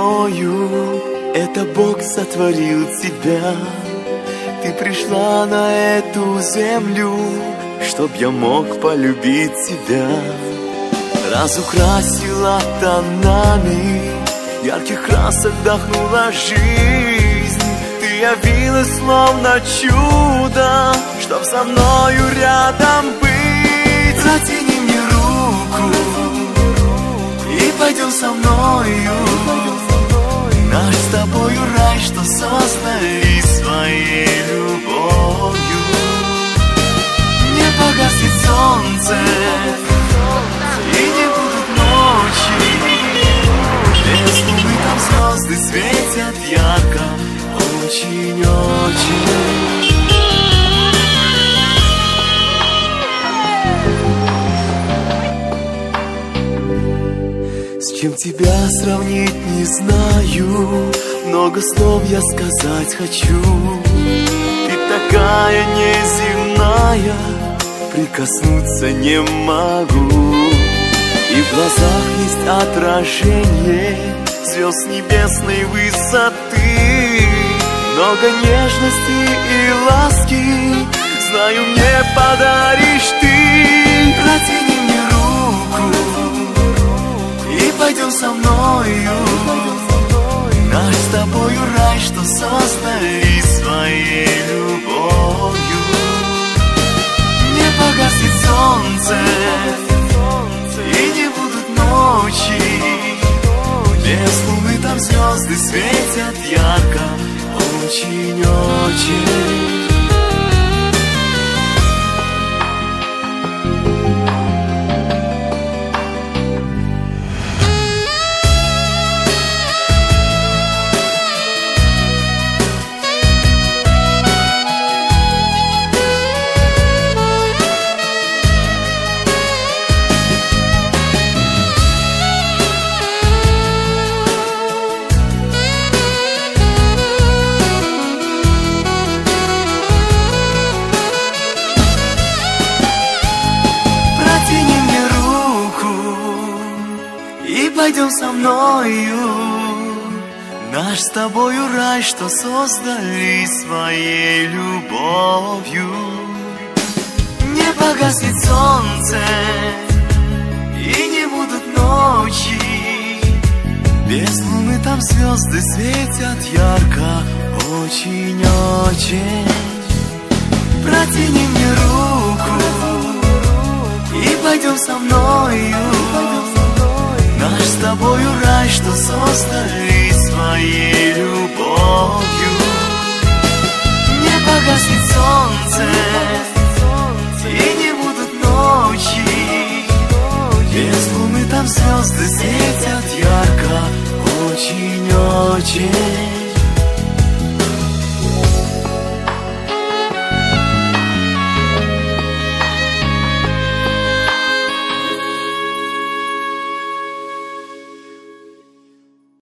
мною, это Бог сотворил тебя. Ты пришла на эту землю, чтоб я мог полюбить тебя. Разукрасила тонами, ярких красок вдохнула жизнь. Ты явилась словно чудо, чтоб со мною рядом быть. Протяни мне руку и пойдем со мною. Наш с тобою рай, что создали своей любовью. Не погаснет солнце и не будут ночи, без луны там звезды светят ярко, очень-очень. С чем тебя сравнить не знаю, много слов я сказать хочу. Ты такая неземная, прикоснуться не могу. И в глазах есть отражение звезд небесной высоты. Много нежности и ласки, знаю, мне подаришь ты. Протяни мне руку и пойдем со мною. Наш с тобою рай, что создали своей любовью. Не погаснет солнце и не будут ночи, без луны там звезды светят ярко, очень-очень. Пойдем со мною, наш с тобою рай, что создали своей любовью. Не погаснет солнце и не будут ночи, без луны там звезды светят ярко, очень-очень. Протяни мне руку и пойдем со мною. Наш с тобою рай, что создали своей любовью.